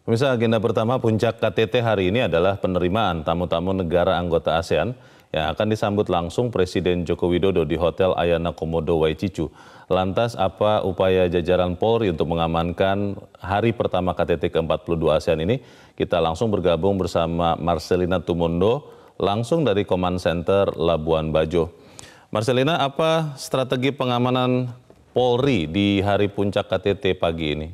Pemirsa, agenda pertama puncak KTT hari ini adalah penerimaan tamu-tamu negara anggota ASEAN yang akan disambut langsung Presiden Joko Widodo di Hotel Ayana Komodo Waicicu. Lantas, apa upaya jajaran Polri untuk mengamankan hari pertama KTT ke-42 ASEAN ini? Kita langsung bergabung bersama Marcelina Tumundo, langsung dari Command Center Labuan Bajo. Marcelina, apa strategi pengamanan Polri di hari puncak KTT pagi ini?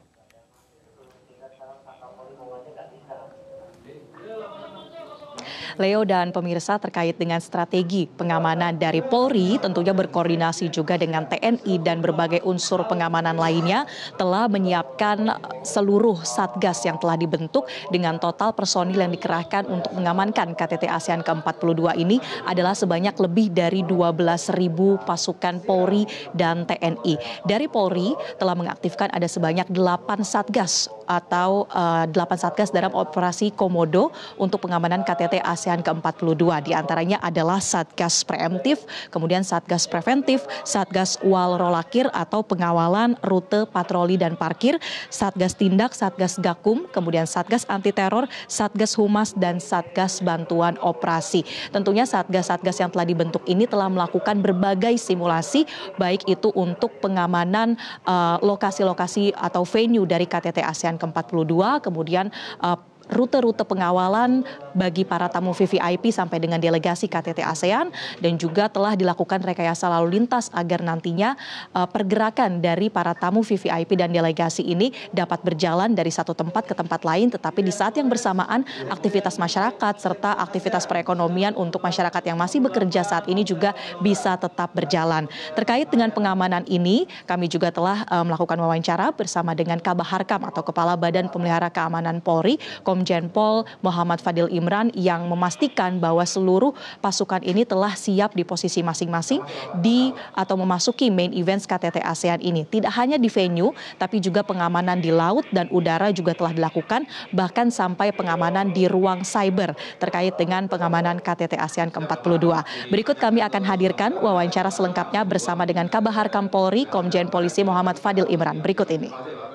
Leo dan pemirsa, terkait dengan strategi pengamanan dari Polri, tentunya berkoordinasi juga dengan TNI dan berbagai unsur pengamanan lainnya, telah menyiapkan seluruh satgas yang telah dibentuk dengan total personil yang dikerahkan untuk mengamankan KTT ASEAN ke-42 ini adalah sebanyak lebih dari 12.000 pasukan Polri dan TNI. Dari Polri telah mengaktifkan ada sebanyak 8 satgas atau 8 satgas dalam operasi Komodo untuk pengamanan KTT ASEAN ke-42. Di antaranya adalah Satgas Preemptif, kemudian Satgas Preventif, Satgas Walrolakir atau pengawalan rute patroli dan parkir, Satgas Tindak, Satgas Gakum, kemudian Satgas Anti Teror, Satgas Humas, dan Satgas Bantuan Operasi. Tentunya satgas-satgas yang telah dibentuk ini telah melakukan berbagai simulasi, baik itu untuk pengamanan lokasi-lokasi atau venue dari KTT ASEAN ke-42, kemudian rute-rute pengawalan bagi para tamu VVIP sampai dengan delegasi KTT ASEAN, dan juga telah dilakukan rekayasa lalu lintas agar nantinya pergerakan dari para tamu VVIP dan delegasi ini dapat berjalan dari satu tempat ke tempat lain, tetapi di saat yang bersamaan aktivitas masyarakat serta aktivitas perekonomian untuk masyarakat yang masih bekerja saat ini juga bisa tetap berjalan. Terkait dengan pengamanan ini, kami juga telah melakukan wawancara bersama dengan Kabaharkam atau Kepala Badan Pemelihara Keamanan Polri, Komjen Pol Muhammad Fadil Imran, yang memastikan bahwa seluruh pasukan ini telah siap di posisi masing-masing di atau memasuki main events KTT ASEAN ini. Tidak hanya di venue, tapi juga pengamanan di laut dan udara juga telah dilakukan, bahkan sampai pengamanan di ruang cyber terkait dengan pengamanan KTT ASEAN ke-42. Berikut kami akan hadirkan wawancara selengkapnya bersama dengan Kabaharkam Polri, Komjen Polisi Muhammad Fadil Imran. Berikut ini.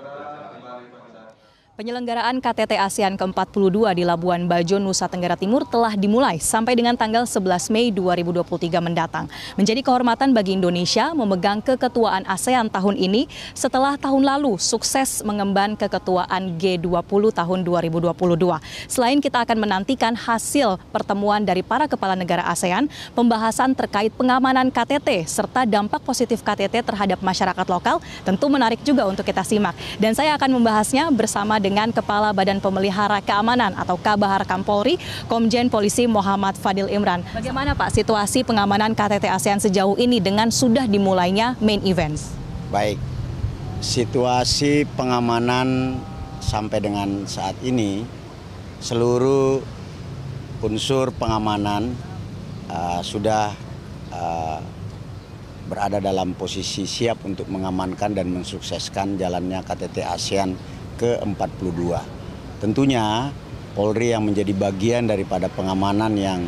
Penyelenggaraan KTT ASEAN ke-42 di Labuan Bajo, Nusa Tenggara Timur telah dimulai sampai dengan tanggal 11 Mei 2023 mendatang. Menjadi kehormatan bagi Indonesia memegang keketuaan ASEAN tahun ini setelah tahun lalu sukses mengemban keketuaan G20 tahun 2022. Selain kita akan menantikan hasil pertemuan dari para kepala negara ASEAN, pembahasan terkait pengamanan KTT serta dampak positif KTT terhadap masyarakat lokal tentu menarik juga untuk kita simak. Dan saya akan membahasnya bersama dengan Kepala Badan Pemelihara Keamanan atau Kabaharkam Polri, Komjen Polisi Muhammad Fadil Imran. Bagaimana Pak situasi pengamanan KTT ASEAN sejauh ini dengan sudah dimulainya main events? Baik, situasi pengamanan sampai dengan saat ini, seluruh unsur pengamanan sudah berada dalam posisi siap untuk mengamankan dan mensukseskan jalannya KTT ASEAN ke-42. Tentunya Polri yang menjadi bagian daripada pengamanan yang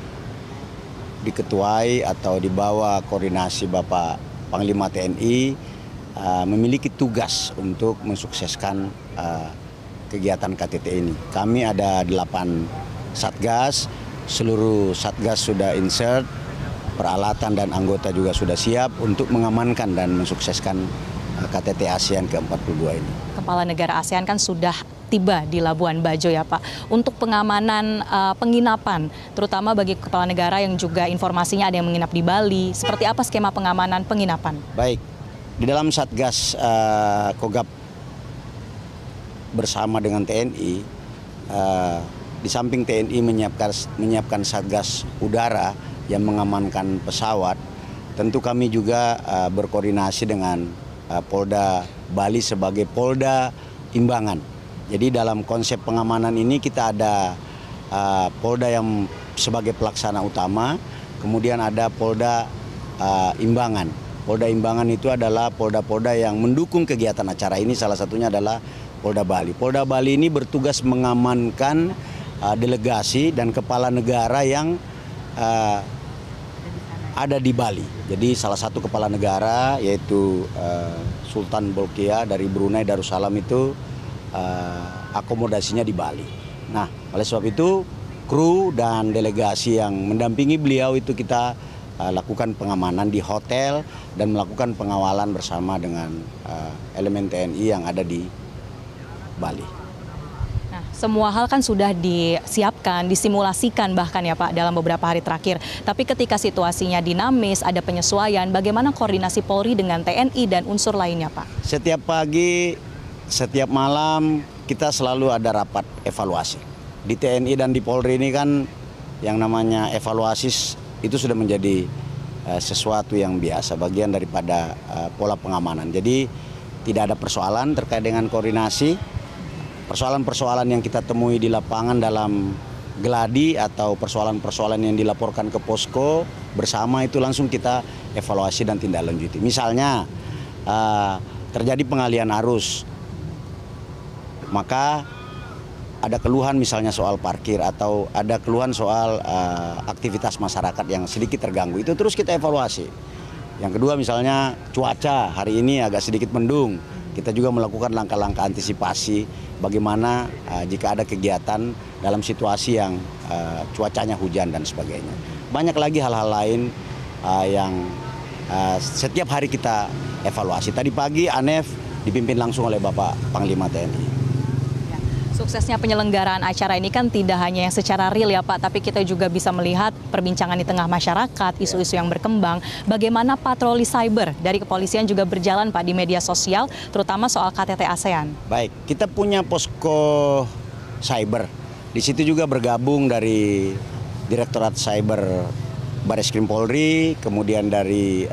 diketuai atau dibawa koordinasi Bapak Panglima TNI memiliki tugas untuk mensukseskan kegiatan KTT ini. Kami ada 8 satgas, seluruh satgas sudah insert, peralatan dan anggota juga sudah siap untuk mengamankan dan mensukseskan KTT ASEAN ke-42 ini. Kepala negara ASEAN kan sudah tiba di Labuan Bajo ya Pak. Untuk pengamanan penginapan, terutama bagi kepala negara yang juga informasinya ada yang menginap di Bali, seperti apa skema pengamanan penginapan? Baik, di dalam Satgas Kogab bersama dengan TNI, di samping TNI menyiapkan Satgas Udara yang mengamankan pesawat, tentu kami juga berkoordinasi dengan Polda Bali sebagai Polda Imbangan. Jadi dalam konsep pengamanan ini kita ada Polda yang sebagai pelaksana utama, kemudian ada Polda Imbangan. Polda Imbangan itu adalah polda-polda yang mendukung kegiatan acara ini, salah satunya adalah Polda Bali. Polda Bali ini bertugas mengamankan delegasi dan kepala negara yang ada di Bali. Jadi salah satu kepala negara yaitu Sultan Bolkiah dari Brunei Darussalam itu akomodasinya di Bali. Nah, oleh sebab itu kru dan delegasi yang mendampingi beliau itu kita lakukan pengamanan di hotel dan melakukan pengawalan bersama dengan elemen TNI yang ada di Bali. Nah, semua hal kan sudah disiapkan, disimulasikan bahkan ya Pak dalam beberapa hari terakhir. Tapi ketika situasinya dinamis, ada penyesuaian, bagaimana koordinasi Polri dengan TNI dan unsur lainnya Pak? Setiap pagi, setiap malam kita selalu ada rapat evaluasi. Di TNI dan di Polri ini kan yang namanya evaluasi itu sudah menjadi sesuatu yang biasa, bagian daripada pola pengamanan. Jadi tidak ada persoalan terkait dengan koordinasi. Persoalan-persoalan yang kita temui di lapangan dalam geladi atau persoalan-persoalan yang dilaporkan ke posko bersama itu langsung kita evaluasi dan tindak lanjuti. Misalnya terjadi pengalihan arus, maka ada keluhan misalnya soal parkir atau ada keluhan soal aktivitas masyarakat yang sedikit terganggu, itu terus kita evaluasi. Yang kedua misalnya cuaca hari ini agak sedikit mendung, kita juga melakukan langkah-langkah antisipasi bagaimana jika ada kegiatan dalam situasi yang cuacanya hujan dan sebagainya. Banyak lagi hal-hal lain yang setiap hari kita evaluasi. Tadi pagi ANEF dipimpin langsung oleh Bapak Panglima TNI. Suksesnya penyelenggaraan acara ini kan tidak hanya yang secara real ya Pak, tapi kita juga bisa melihat perbincangan di tengah masyarakat, isu-isu yang berkembang. Bagaimana patroli cyber dari kepolisian juga berjalan Pak di media sosial, terutama soal KTT ASEAN. Baik, kita punya posko cyber. Di situ juga bergabung dari Direktorat Cyber Bareskrim Polri, kemudian dari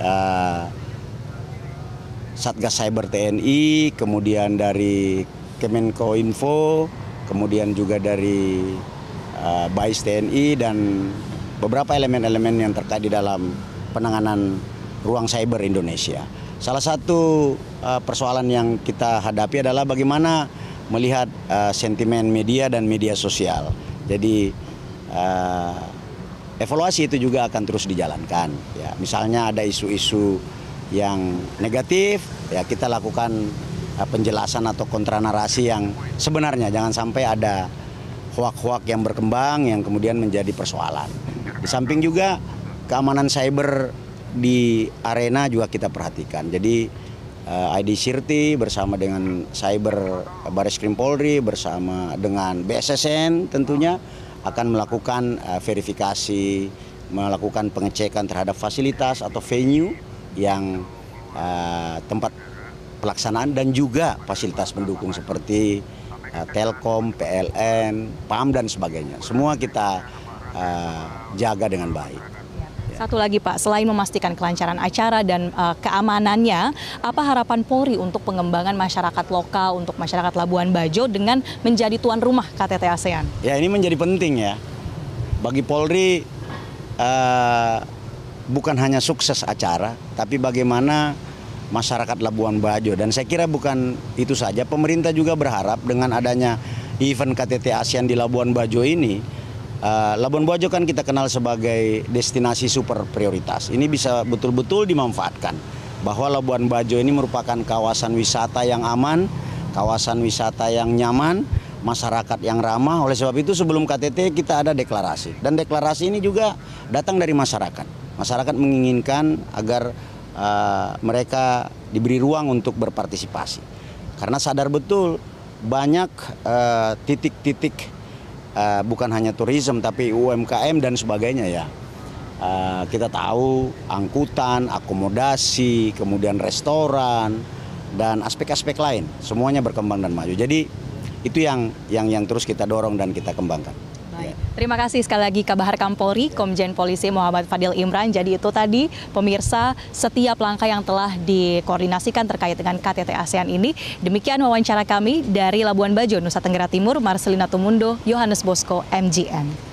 Satgas Cyber TNI, kemudian dari Kemenkominfo, kemudian juga dari BAIS TNI dan beberapa elemen-elemen yang terkait di dalam penanganan ruang cyber Indonesia. Salah satu persoalan yang kita hadapi adalah bagaimana melihat sentimen media dan media sosial. Jadi evaluasi itu juga akan terus dijalankan. Ya, misalnya ada isu-isu yang negatif, ya kita lakukan penjelasan atau kontra narasi yang sebenarnya, jangan sampai ada hoak-hoak yang berkembang yang kemudian menjadi persoalan. Di samping juga keamanan cyber di arena juga kita perhatikan. Jadi ID Sirti bersama dengan Cyber Bareskrim Polri bersama dengan BSSN tentunya akan melakukan verifikasi, melakukan pengecekan terhadap fasilitas atau venue yang tempat pelaksanaan dan juga fasilitas pendukung seperti Telkom, PLN, PAM dan sebagainya. Semua kita jaga dengan baik. Satu lagi Pak, selain memastikan kelancaran acara dan keamanannya, apa harapan Polri untuk pengembangan masyarakat lokal, untuk masyarakat Labuan Bajo dengan menjadi tuan rumah KTT ASEAN? Ya, ini menjadi penting ya. Bagi Polri bukan hanya sukses acara, tapi bagaimana masyarakat Labuan Bajo. Dan saya kira bukan itu saja, pemerintah juga berharap dengan adanya event KTT ASEAN di Labuan Bajo ini, Labuan Bajo kan kita kenal sebagai destinasi super prioritas. Ini bisa betul-betul dimanfaatkan bahwa Labuan Bajo ini merupakan kawasan wisata yang aman, kawasan wisata yang nyaman, masyarakat yang ramah. Oleh sebab itu sebelum KTT kita ada deklarasi. Dan deklarasi ini juga datang dari masyarakat. Masyarakat menginginkan agar mereka diberi ruang untuk berpartisipasi. Karena sadar betul banyak titik-titik bukan hanya turisme tapi UMKM dan sebagainya ya. Kita tahu angkutan, akomodasi, kemudian restoran dan aspek-aspek lain semuanya berkembang dan maju. Jadi itu yang terus kita dorong dan kita kembangkan. Baik. Terima kasih sekali lagi Kabahar Kampolri, Komjen Polisi Muhammad Fadil Imran. Jadi itu tadi pemirsa setiap langkah yang telah dikoordinasikan terkait dengan KTT ASEAN ini. Demikian wawancara kami dari Labuan Bajo, Nusa Tenggara Timur, Marcelina Tumundo, Yohanes Bosco, MGN.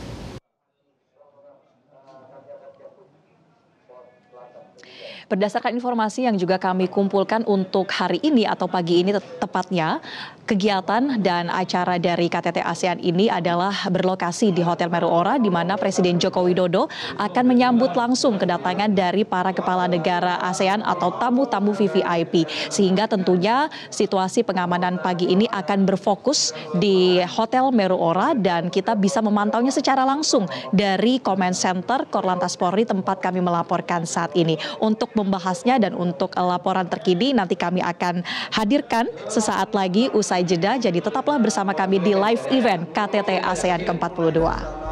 Berdasarkan informasi yang juga kami kumpulkan untuk hari ini atau pagi ini tepatnya, kegiatan dan acara dari KTT ASEAN ini adalah berlokasi di Hotel Meru Ora, di mana Presiden Joko Widodo akan menyambut langsung kedatangan dari para kepala negara ASEAN atau tamu-tamu VVIP. Sehingga tentunya situasi pengamanan pagi ini akan berfokus di Hotel Meru Ora dan kita bisa memantaunya secara langsung dari Command Center Korlantas Polri tempat kami melaporkan saat ini. Untuk membahasnya dan untuk laporan terkini nanti kami akan hadirkan sesaat lagi usai jeda. Jadi tetaplah bersama kami di live event KTT ASEAN ke-42.